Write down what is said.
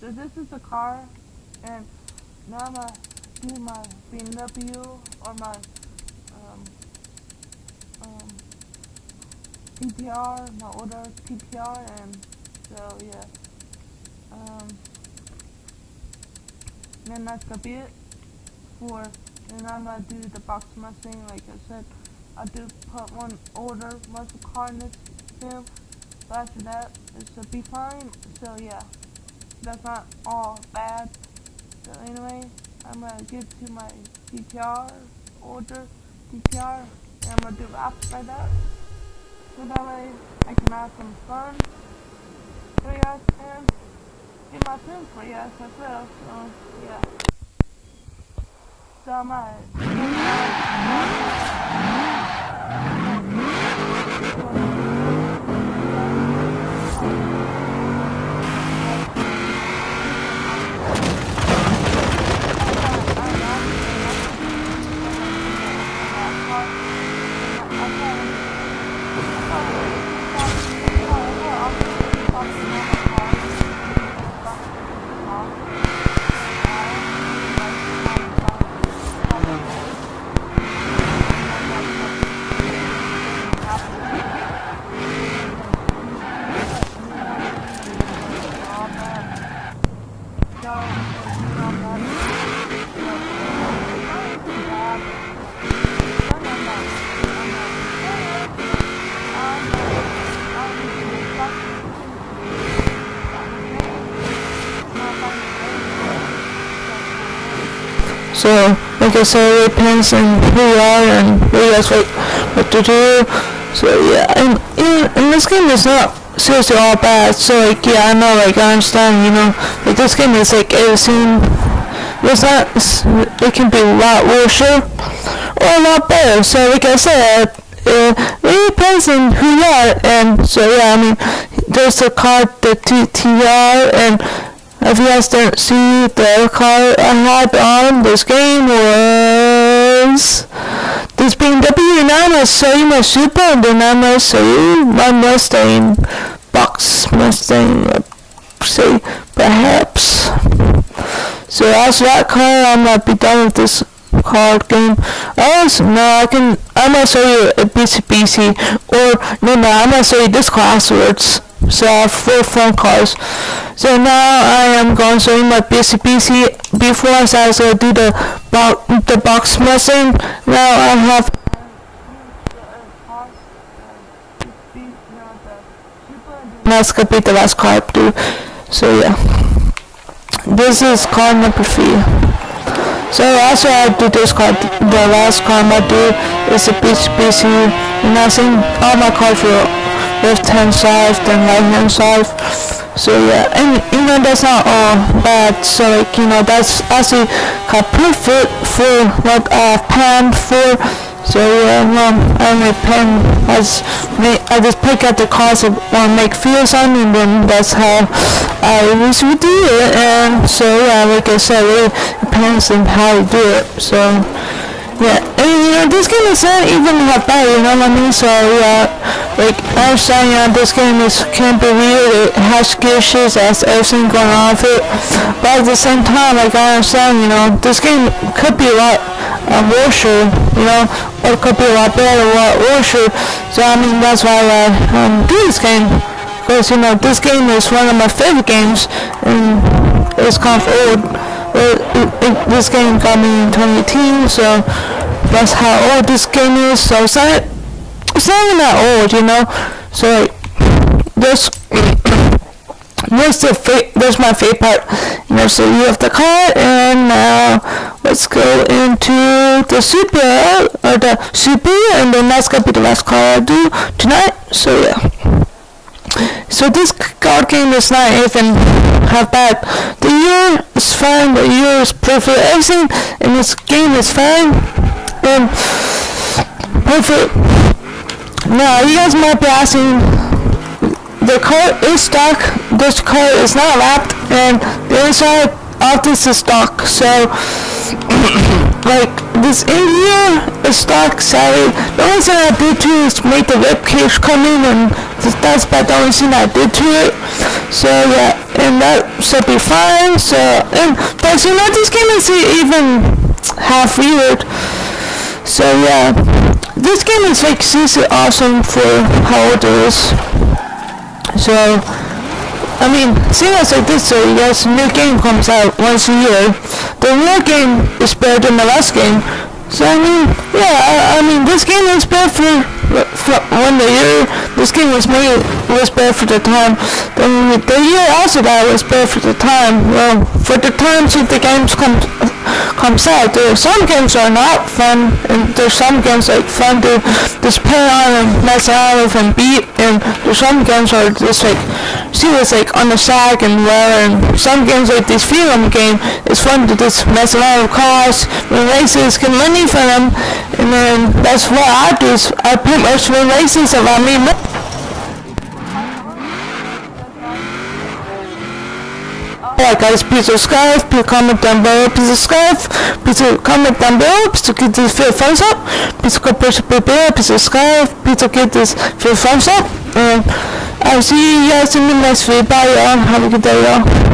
So this is the car, and now I'm gonna do my BMW or my TPR, my older TPR, and so yeah. Then that's gonna be it for. And I'm gonna do the box Mustang, like I said. I do put one older muscle car in this film, but after that, it should be fine. So yeah, that's not all bad. So anyway, I'm gonna get to my TPR, older TPR, and I'm gonna do laps by that. So that way, I can have some fun for you guys and get my film for you guys as well. So yeah. So I'm gonna So, like I said, it depends on who you are and who you guys like what to do. So yeah, and this game is not seriously all bad. So like yeah, I know, like I understand, you know, like this game is like everything. It can be a lot worse or a lot better. So like I said, it really depends on who you are. And so yeah, I mean, there's the card, the TTR, and if you guys don't see, the other car I had on this game was this BMW, and I'm going to show you my Super, and then I'm going to show you my Mustang, box Mustang, say, perhaps. So after that car, I'm going to be done with this card game. I'm going to show you a BC, or, no, I'm going to show you this car afterwards. So I have 4 phone calls. So now I am going to show you my BC. Before I was going to do the box Mustang. Now I have. That's going to be the last car I do. So yeah. This is car number 3. So after I do this car, the last car I do is a BC. And I think all my cars will left hand side then right hand side. So yeah, and you know that's not all bad. So like, you know, that's actually kind of perfect for what I planned for. So yeah, I made pen I just pick out the cars I want to make videos on, and then that's how I usually do it. And so yeah, like I said, it depends on how you do it. So yeah, and you know, this game is not even that bad, you know what I mean? So yeah, like I understand, you know, this game can be weird, it has glitches, has everything going on with it, but at the same time, like I understand, you know, this game could be a lot worse, you know, or it could be a lot better, a lot worse. So I mean, that's why I do this game, because you know, this game is one of my favorite games, and it's kind of old. This game got me in 2018, so that's how old this game is. So it's not even that old, you know. So that's my favorite part. You know, so you have the car, and now let's go into the Super, and then that's gonna be the last car I do tonight. So yeah. So this card game is not even half bad. The year is fine, the year is perfect, everything in this game is fine and perfect. Now you guys might be asking, the car is stock, this car is not wrapped, and the inside of this is stock. So like this in here is stock, sorry. The only thing I did to it is make the web cage come in, and that's about the only thing I did to it. So yeah, and that should be fine. So, but you know, this game is even half weird. So yeah, this game is like seriously awesome for how old it is. So, I mean, seeing as like this, so yes, a new game comes out once a year. The new game is better than the last game. So I mean, yeah, I mean, this game is better for one year. This game was better for the time. The year also that was better for the time. Well, for the time since the games comes out, there are some games are not fun, and there's some games like fun to just play on and mess around with and beat, and there's some games are just like serious, like on the side and well, and some games like this freedom game is fun to just mess around with cars and races, get money for them, and then that's what I do. Is I pretty much win races around me. Alright guys, please subscribe, please comment down below, please subscribe, please comment down below, please give this video a thumbs up, please go push the bell, please subscribe, please give this video a thumbs up, and I'll see you guys in the next video. Bye y'all, have a good day y'all.